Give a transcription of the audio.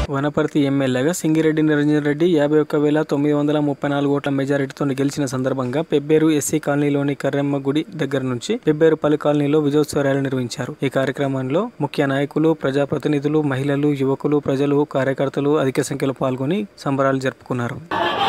వనపర్తి ఎమ్మెల్యేగా సింగిరెడ్డి నిరంజన్ రెడ్డి 51,934 ఓట్ల మెజారిటీతో గెలిచిన సందర్భంగా పెబ్బేరు ఎస్సీ కాలనీలోని కర్రెమ్మ గుడి దగ్గర నుంచి పెబ్బేరు పలు కాలనీలో విజయోత్సవ ర్యాలీ నిర్వహించారు. ఈ కార్యక్రమంలో ముఖ్య నాయకులు, ప్రజాప్రతినిధులు, మహిళలు, యువకులు, ప్రజలు, కార్యకర్తలు అధిక సంఖ్యలో పాల్గొని సంబరాలు జరుపుకున్నారు.